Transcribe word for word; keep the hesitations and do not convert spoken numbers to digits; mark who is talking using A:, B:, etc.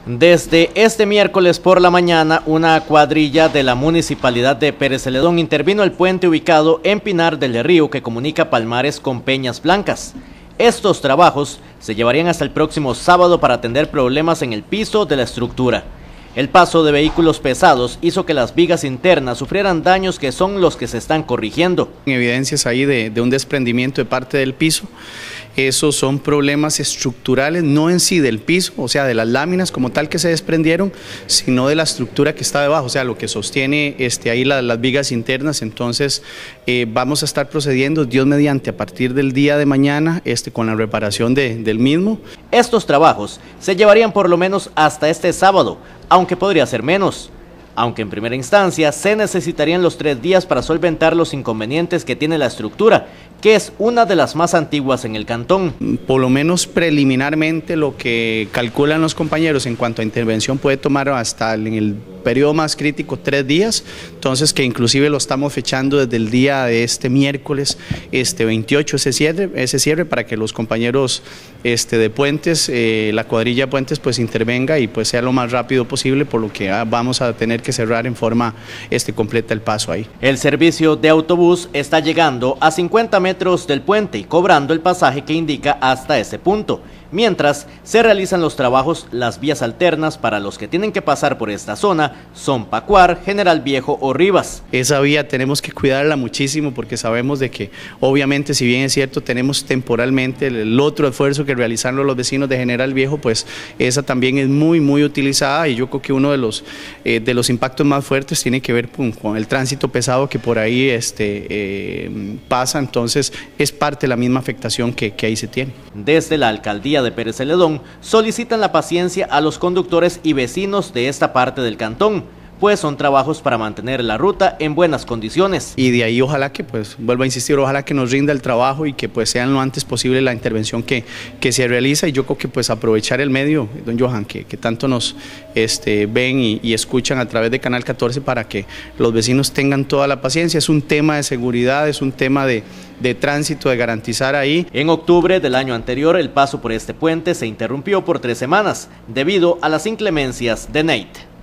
A: Desde este miércoles por la mañana, una cuadrilla de la Municipalidad de Pérez Celedón intervino el puente ubicado en Pinar del Río que comunica Palmares con Peñas Blancas. Estos trabajos se llevarían hasta el próximo sábado para atender problemas en el piso de la estructura. El paso de vehículos pesados hizo que las vigas internas sufrieran daños que son los que se están corrigiendo.
B: Evidencias ahí de, de un desprendimiento de parte del piso. Esos son problemas estructurales, no en sí del piso, o sea, de las láminas como tal que se desprendieron, sino de la estructura que está debajo, o sea, lo que sostiene este, ahí la, las vigas internas. Entonces, eh, vamos a estar procediendo, Dios mediante, a partir del día de mañana este, con la reparación de, del mismo.
A: Estos trabajos se llevarían por lo menos hasta este sábado, aunque podría ser menos. Aunque en primera instancia se necesitarían los tres días para solventar los inconvenientes que tiene la estructura, que es una de las más antiguas en el cantón.
B: Por lo menos preliminarmente lo que calculan los compañeros en cuanto a intervención puede tomar hasta en el periodo más crítico tres días, entonces que inclusive lo estamos fechando desde el día de este miércoles este veintiocho, ese cierre, ese cierre para que los compañeros este, de Puentes, eh, la cuadrilla Puentes pues intervenga y pues sea lo más rápido posible, por lo que ah, vamos a tener que cerrar en forma este, completa el paso ahí.
A: El servicio de autobús está llegando a cincuenta metros del puente y cobrando el pasaje que indica hasta ese punto. Mientras se realizan los trabajos, las vías alternas para los que tienen que pasar por esta zona son Pacuar, General Viejo o Rivas.
B: Esa vía tenemos que cuidarla muchísimo porque sabemos de que obviamente, si bien es cierto, tenemos temporalmente el otro esfuerzo que realizaron los vecinos de General Viejo, pues esa también es muy muy utilizada, y yo creo que uno de los, eh, de los impactos más fuertes tiene que ver con, con el tránsito pesado que por ahí este, eh, pasa. Entonces es parte de la misma afectación que, que ahí se tiene.
A: Desde la alcaldía de Pérez Celedón solicitan la paciencia a los conductores y vecinos de esta parte del cantón, pues son trabajos para mantener la ruta en buenas condiciones.
B: Y de ahí ojalá que, pues, vuelvo a insistir, ojalá que nos rinda el trabajo y que pues sea lo antes posible la intervención que, que se realiza, y yo creo que pues aprovechar el medio, don Johan, que, que tanto nos este, ven y, y escuchan a través de Canal catorce para que los vecinos tengan toda la paciencia. Es un tema de seguridad, es un tema de, de tránsito, de garantizar ahí.
A: En octubre del año anterior, el paso por este puente se interrumpió por tres semanas debido a las inclemencias de Nate.